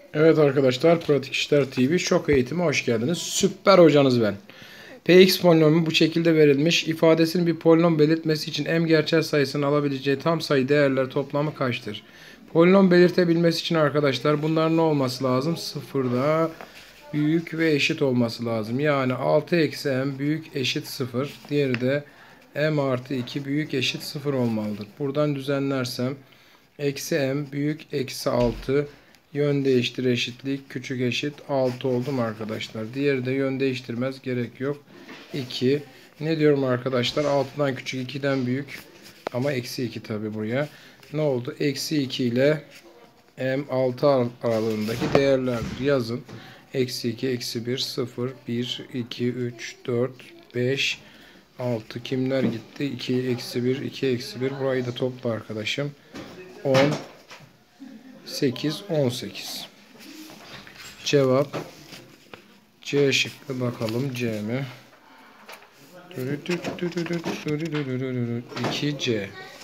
Evet arkadaşlar, Pratik İşler TV Şok Eğitimi hoş geldiniz. Süper hocanız ben. Px polinomu bu şekilde verilmiş. İfadesinin bir polinom belirtmesi için m gerçel sayısının alabileceği tam sayı değerler toplamı kaçtır? Polinom belirtebilmesi için arkadaşlar bunların ne olması lazım? Sıfırda büyük ve eşit olması lazım. Yani 6 eksi m büyük eşit 0. Diğeri de m artı 2 büyük eşit 0 olmalıdır. Buradan düzenlersem eksi m büyük eksi 6 yön değiştir eşitlik küçük eşit 6 oldu mu arkadaşlar? Diğeri de yön değiştirmez, gerek yok. 2. Ne diyorum arkadaşlar? 6'dan küçük 2'den büyük ama eksi 2 tabi buraya. Ne oldu? Eksi 2 ile m 6 aralığındaki değerlerdir. Yazın. Eksi 2, eksi 1, 0, 1, 2, 3, 4, 5, 6. Kimler gitti? 2, eksi 1, 2, eksi 1. Burayı da topla arkadaşım. 10, 8, 18. Cevap C şıkkı. Bakalım C mi? 2C.